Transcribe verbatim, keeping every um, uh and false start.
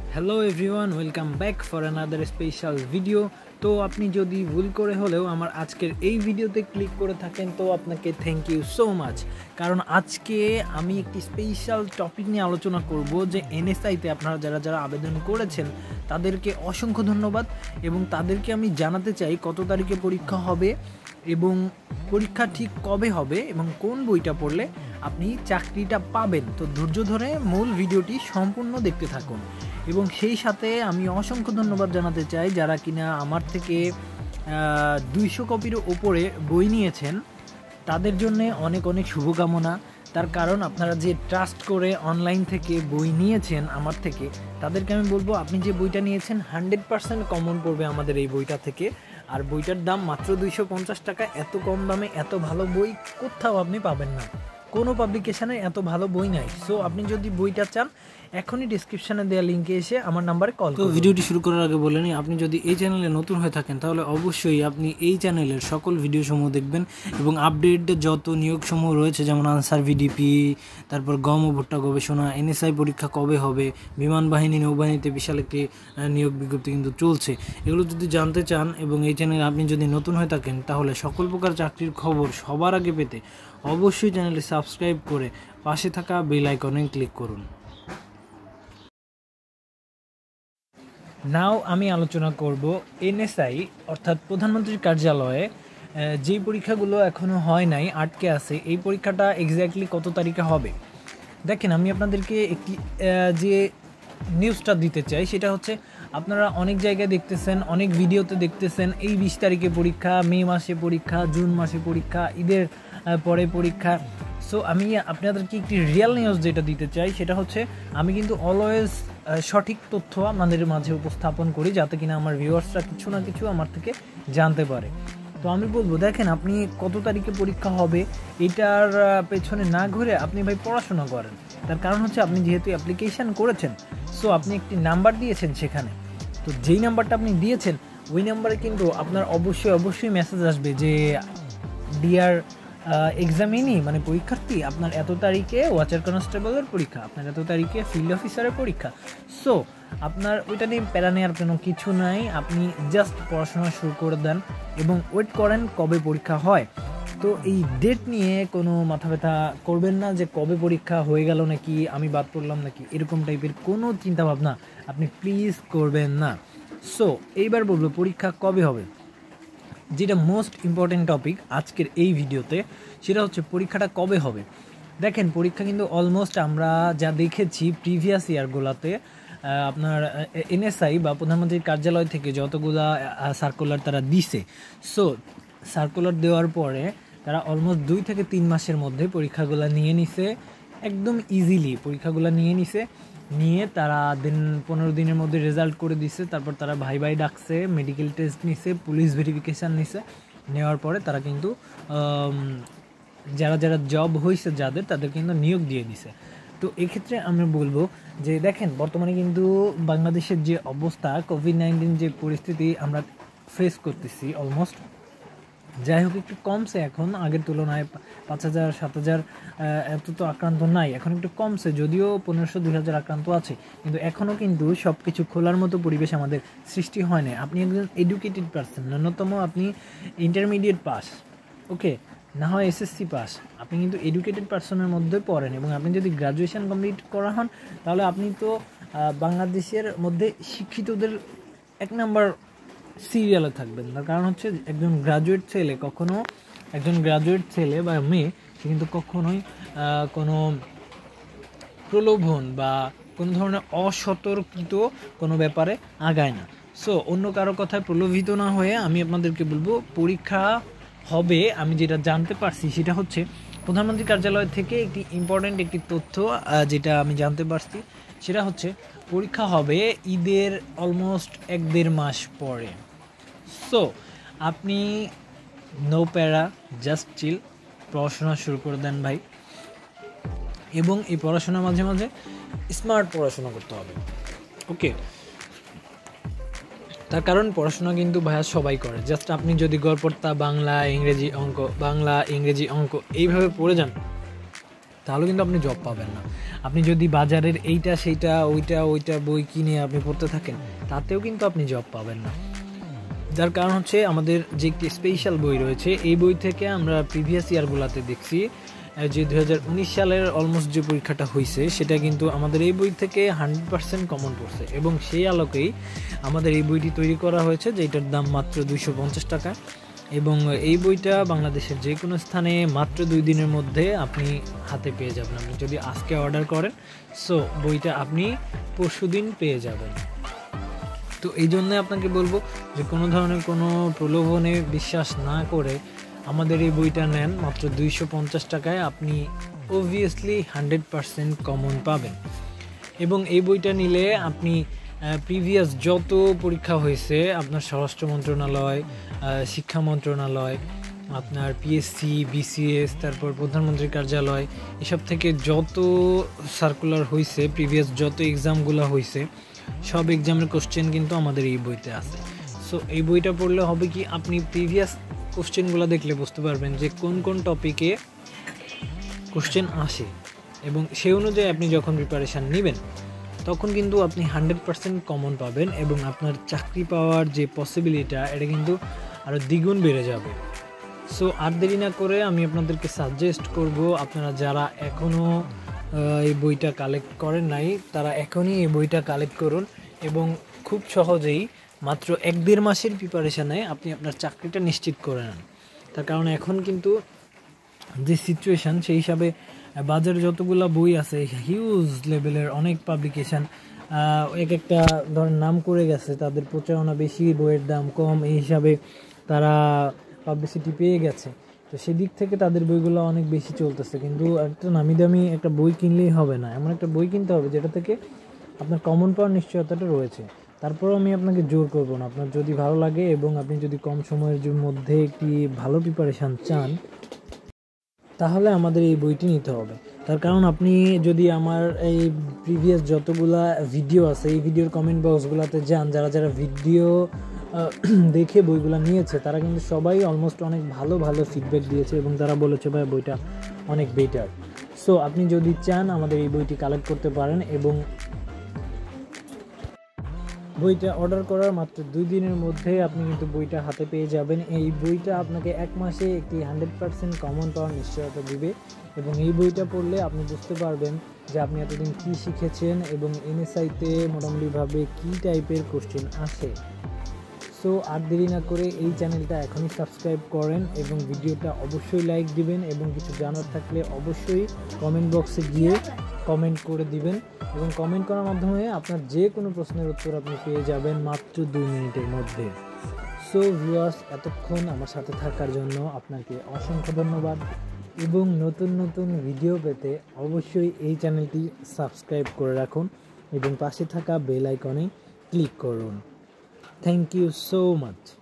Hello everyone, welcome back for another special video. তো আপনি যদি ভুল করে হলেও আমার আজকের এই ভিডিওতে ক্লিক করে থাকেন তো আপনাকে থ্যাংক ইউ সো মাচ। কারণ আজকে আমি একটি স্পেশাল টপিক নিয়ে আলোচনা করব যে এনএসআইতে আপনারা যারা যারা আবেদন করেছেন তাদেরকে অসংখ্য ধন্যবাদ এবং তাদেরকে আমি জানাতে চাই কত তারিখে পরীক্ষা হবে এবং পরীক্ষা ঠিক কবে হবে এবং কোন বইটা পড়লে আপনি চাকরিটা পাবেন। তো ধৈর্য ধরে মূল ভিডিওটি সম্পূর্ণ দেখতে থাকুন এবং সেই সাথে আমি অসংখ্য ধন্যবাদ জানাতে চাই যারা কিনা আমার থেকে দুইশো কপির ওপরে বই নিয়েছেন, তাদের জন্য অনেক অনেক শুভকামনা। তার কারণ আপনারা যে ট্রাস্ট করে অনলাইন থেকে বই নিয়েছেন আমার থেকে, তাদেরকে আমি বলবো আপনি যে বইটা নিয়েছেন হান্ড্রেড পার্সেন্ট কমন পড়বে আমাদের এই বইটা থেকে। আর বইটার দাম মাত্র দুইশো পঞ্চাশ টাকা। এত কম দামে এত ভালো বই কোথাও আপনি পাবেন না, কোনো পাবলিকেশানে এত ভালো বই নাই। সো আপনি যদি বইটা চান এখনই ডিসক্রিপশানে দেওয়া লিঙ্কে এসে আমার নাম্বারে কল। তো ভিডিওটি শুরু করার আগে বলে নিই, আপনি যদি এই চ্যানেলে নতুন হয়ে থাকেন তাহলে অবশ্যই আপনি এই চ্যানেলের সকল ভিডিওসমূহ দেখবেন এবং আপডেট যত নিয়োগসমূহ রয়েছে যেমন আনসার ভিডিপি, তারপর গম ও ভুট্টা গবেষণা, এনএসআই পরীক্ষা কবে হবে, বিমান বাহিনী নৌবাহিনীতে বিশাল একটি নিয়োগ বিজ্ঞপ্তি কিন্তু চলছে, এগুলো যদি জানতে চান এবং এই চ্যানেলে আপনি যদি নতুন হয়ে থাকেন তাহলে সকল প্রকার চাকরির খবর সবার আগে পেতে অবশ্যই চ্যানেলটি সাবস্ক্রাইব করে পাশে থাকা বেল আইকনে ক্লিক করুন। নাও আমি আলোচনা করব এনএসআই অর্থাৎ প্রধানমন্ত্রীর কার্যালয়ে যেই পরীক্ষাগুলো এখনও হয় নাই, আটকে আছে, এই পরীক্ষাটা এক্স্যাক্টলি কত তারিখে হবে। দেখেন, আমি আপনাদেরকে একটি যে নিউজটা দিতে চাই সেটা হচ্ছে, আপনারা অনেক জায়গায় দেখতেছেন, অনেক ভিডিওতে দেখতেছেন এই বিশ তারিখে পরীক্ষা, মে মাসে পরীক্ষা, জুন মাসে পরীক্ষা, ঈদের পরে পরীক্ষা। সো আমি আপনাদেরকে একটি রিয়েল নিউজ যেটা দিতে চাই সেটা হচ্ছে, আমি কিন্তু অলওয়েজ সঠিক তথ্য আপনাদের মাঝে উপস্থাপন করি যাতে কিনা আমার ভিউয়ার্সরা কিছু না কিছু আমার থেকে জানতে পারে। তো আমি বলবো, দেখেন আপনি কত তারিখে পরীক্ষা হবে এটার পেছনে না ঘুরে আপনি ভাই পড়াশোনা করেন। তার কারণ হচ্ছে, আপনি যেহেতু অ্যাপ্লিকেশান করেছেন, সো আপনি একটি নাম্বার দিয়েছেন সেখানে, তো যেই নাম্বারটা আপনি দিয়েছেন ওই নাম্বারে কিন্তু আপনার অবশ্যই অবশ্যই মেসেজ আসবে যে ডিয়ার এক্সামিনি মানে পরীক্ষার্থী, আপনার এত তারিখে ওয়াচার কনস্টেবলের পরীক্ষা, আপনার এত তারিখে ফিল্ড অফিসারের পরীক্ষা। সো আপনার ওইটা নিয়ে প্যারা নেওয়ার কোনো কিছু নাই, আপনি জাস্ট পড়াশোনা শুরু করে দেন এবং ওয়েট করেন কবে পরীক্ষা হয়। তো এই ডেট নিয়ে কোনো মাথা ব্যথা করবেন না যে কবে পরীক্ষা হয়ে গেল নাকি, আমি বাদ পড়লাম নাকি, এরকম টাইপের কোনো চিন্তাভাবনা আপনি প্লিজ করবেন না। সো এইবার বলবো পরীক্ষা কবে হবে। যেটা মোস্ট ইম্পর্টেন্ট টপিক আজকের এই ভিডিওতে সেটা হচ্ছে পরীক্ষাটা কবে হবে। দেখেন, পরীক্ষা কিন্তু অলমোস্ট আমরা যা দেখেছি প্রিভিয়াস ইয়ারগুলোতে, আপনার এনএসআই বা প্রধানমন্ত্রীর কার্যালয় থেকে যতগুলা সার্কুলার তারা দিছে, সো সার্কুলার দেওয়ার পরে তারা অলমোস্ট দুই থেকে তিন মাসের মধ্যে পরীক্ষাগুলো নিয়ে নিছে, একদম ইজিলি পরীক্ষাগুলো নিয়ে নিছে। নিয়ে তারা দিন পনেরো দিনের মধ্যে রেজাল্ট করে দিছে, তারপর তারা ভাই ভাই ডাকছে, মেডিকেল টেস্ট নিছে, পুলিশ ভেরিফিকেশান নিছে, নেওয়ার পরে তারা কিন্তু যারা যারা জব হয়েছে যাদের, তাদের কিন্তু নিয়োগ দিয়ে দিছে। তো এক্ষেত্রে আমি বলবো যে দেখেন, বর্তমানে কিন্তু বাংলাদেশের যে অবস্থা, কোভিড নাইন্টিন যে পরিস্থিতি আমরা ফেস করতেছি, অলমোস্ট যাই হোক একটু কমছে এখন আগের তুলনায়, পাঁচ হাজার সাত হাজার এত তো আক্রান্ত নাই, এখন একটু কমছে, যদিও পনেরোশো দুই হাজার আক্রান্ত আছে, কিন্তু এখনও কিন্তু সব কিছু খোলার মতো পরিবেশ আমাদের সৃষ্টি হয় না। আপনি একজন এডুকেটেড পার্সন, ন্যূনতম আপনি ইন্টারমিডিয়েট পাস, ওকে, না হয় এসএসসি পাস, আপনি কিন্তু এডুকেটেড পার্সনের মধ্যে পড়েন এবং আপনি যদি গ্রাজুয়েশন কমপ্লিট করা হন তাহলে আপনি তো বাংলাদেশের মধ্যে শিক্ষিতদের এক নাম্বার সিরিয়ালে থাকবেন। তার কারণ হচ্ছে, একজন গ্রাজুয়েট ছেলে কখনো, একজন গ্রাজুয়েট ছেলে বা মেয়ে সে কিন্তু কখনোই কোনো প্রলোভন বা কোনো ধরনের অসতর্কিত কোনো ব্যাপারে আগায় না। সো অন্য কারো কথায় প্রলোভিত না হয়ে আমি আপনাদেরকে বলবো পরীক্ষা হবে। আমি যেটা জানতে পারছি সেটা হচ্ছে, প্রধানমন্ত্রী কার্যালয় থেকে একটি ইম্পর্ট্যান্ট একটি তথ্য যেটা আমি জানতে পারছি সেটা হচ্ছে, পরীক্ষা হবে ঈদের অলমোস্ট এক দেড় মাস পরে। সো আপনি নো প্যারা, জাস্ট চিল, পড়াশোনা শুরু করে দেন ভাই, এবং এই পড়াশোনার মাঝে মাঝে স্মার্ট পড়াশোনা করতে হবে, ওকে। তার কারণ পড়াশোনা কিন্তু ভাইয়া সবাই করে, জাস্ট আপনি যদি গড়পড়তা বাংলা ইংরেজি অঙ্ক, বাংলা ইংরেজি অঙ্ক এইভাবে পড়ে যান তাহলে কিন্তু আপনি জব পাবেন না। আপনি যদি বাজারের এইটা সেইটা ওইটা ওইটা বই কিনে আপনি পড়তে থাকেন, তাতেও কিন্তু আপনি জব পাবেন না। যার কারণ হচ্ছে আমাদের যে একটি স্পেশাল বই রয়েছে, এই বই থেকে আমরা প্রিভিয়াস ইয়ারগুলোতে দেখছি যে দু হাজার উনিশ সালের অলমোস্ট যে পরীক্ষাটা হয়েছে সেটা কিন্তু আমাদের এই বই থেকে হান্ড্রেড পার্সেন্ট কমন পড়ছে, এবং সেই আলোকেই আমাদের এই বইটি তৈরি করা হয়েছে, যেটার দাম মাত্র দুইশো পঞ্চাশ টাকা। এবং এই বইটা বাংলাদেশের যে কোনো স্থানে মাত্র দুই দিনের মধ্যে আপনি হাতে পেয়ে যাবেন। আপনি যদি আজকে অর্ডার করেন, সো বইটা আপনি পরশু দিন পেয়ে যাবেন। তো এই জন্যে আপনাকে বলবো যে কোনো ধরনের কোনো প্রলোভনে বিশ্বাস না করে আমাদের এই বইটা নেন। মাত্র দুইশো পঞ্চাশ টাকায় আপনি অবভিয়াসলি হান্ড্রেড পারসেন্ট কমন পাবেন। এবং এই বইটা নিলে আপনি প্রিভিয়াস যত পরীক্ষা হয়েছে, আপনার স্বরাষ্ট্র মন্ত্রণালয়, শিক্ষা মন্ত্রণালয়, আপনার পিএসসি, বিসিএস, তারপর প্রধানমন্ত্রীর কার্যালয়, এসব থেকে যত সার্কুলার হয়েছে, প্রিভিয়াস যত এক্সামগুলো হয়েছে, সব এক্সামের কোশ্চেন কিন্তু আমাদের এই বইতে আছে। সো এই বইটা পড়লে হবে কি, আপনি প্রিভিয়াস কোশ্চেনগুলো দেখলে বুঝতে পারবেন যে কোন কোন টপিকে কোশ্চেন আসে, এবং সেই অনুযায়ী আপনি যখন প্রিপারেশান নেবেন তখন কিন্তু আপনি হান্ড্রেড পারসেন্ট কমন পাবেন, এবং আপনার চাকরি পাওয়ার যে পসিবিলিটিটা এটা কিন্তু আরও দ্বিগুণ বেড়ে যাবে। সো আর দেরি না করে আমি আপনাদেরকে সাজেস্ট করব, আপনারা যারা এখনও এই বইটা কালেক্ট করেন নাই তারা এখনই এই বইটা কালেক্ট করুন, এবং খুব সহজেই মাত্র এক দেড় মাসের প্রিপারেশানে আপনি আপনার চাকরিটা নিশ্চিত করে নেন। তার কারণ এখন কিন্তু যে সিচুয়েশান, সেই হিসাবে বাজারে যতগুলো বই আছে, হিউজ লেভেলের অনেক পাবলিকেশান এক একটা ধরেন নাম করে গেছে, তাদের প্রচারণা বেশি, বইয়ের দাম কম, এই হিসাবে তারা পাবলিসিটি পেয়ে গেছে। তো সেদিক থেকে তাদের বইগুলো অনেক বেশি চলতেছে। কিন্তু একটা নামি দামি একটা বই কিনলেই হবে না, এমন একটা বই কিনতে হবে যেটা থেকে আপনার কমন পাওয়ার নিশ্চয়তাটা রয়েছে। তারপরেও আমি আপনাকে জোর করবো না, আপনার যদি ভালো লাগে এবং আপনি যদি কম সময়ের মধ্যে একটি ভালো প্রিপারেশান চান, তাহলে আমাদের এই বইটি নিতে হবে। তার কারণ আপনি যদি আমার এই প্রিভিয়াস যতগুলা ভিডিও আছে, এই ভিডিওর কমেন্ট বক্সগুলোতে যান, যারা যারা ভিডিও দেখে বইগুলো নিয়েছে তারা কিন্তু সবাই অলমোস্ট অনেক ভালো ভালো ফিডব্যাক দিয়েছে, এবং তারা বলেছে ভাই বইটা অনেক বেটার। সো আপনি যদি চান আমাদের এই বইটি কালেক্ট করতে পারেন, এবং বইটা অর্ডার করার মাত্র দুই দিনের মধ্যে আপনি কিন্তু বইটা হাতে পেয়ে যাবেন। এই বইটা আপনাকে এক মাসে একটি হান্ড্রেড পারসেন্ট কমন পাওয়ার নিশ্চয়তা দিবে, এবং এই বইটা পড়লে আপনি বুঝতে পারবেন যে আপনি এতদিন কী শিখেছেন এবং এনএসআইতে মোটামুটিভাবে কী টাইপের কোশ্চেন আসে। সো আর দেরি না করে এই চ্যানেলটা এখনই সাবস্ক্রাইব করেন, এবং ভিডিওটা অবশ্যই লাইক দিবেন, এবং কিছু জানার থাকলে অবশ্যই কমেন্ট বক্সে গিয়ে কমেন্ট করে দিবেন, এবং কমেন্ট করার মাধ্যমে আপনার যে কোনো প্রশ্নের উত্তর আপনি পেয়ে যাবেন মাত্র দুই মিনিটের মধ্যে। সো ভিউয়ার্স, এতক্ষণ আমার সাথে থাকার জন্য আপনাকে অসংখ্য ধন্যবাদ, এবং নতুন নতুন ভিডিও পেতে অবশ্যই এই চ্যানেলটি সাবস্ক্রাইব করে রাখুন, এবং পাশে থাকা বেল আইকনে ক্লিক করুন। Thank you so much.